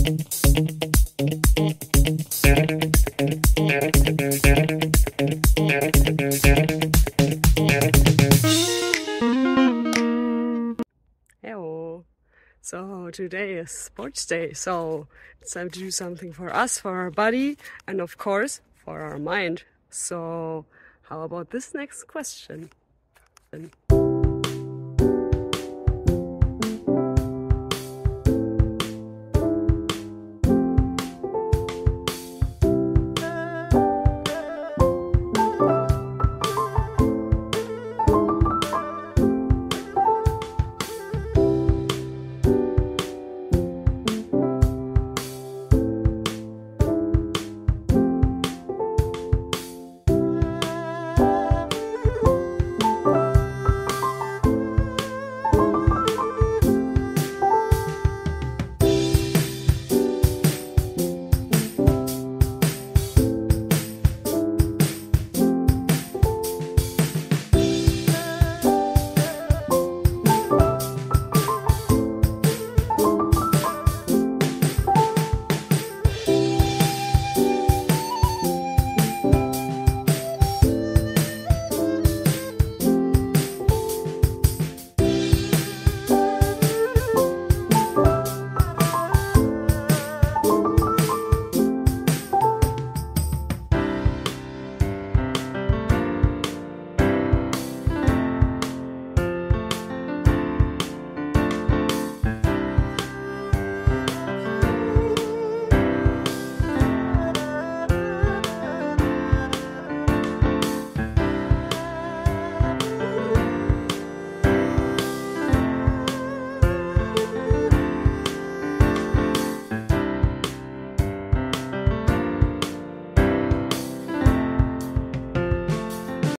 Hello. So today is sports day, so it's time to do something for us, for our body, and of course for our mind. So how about this next question?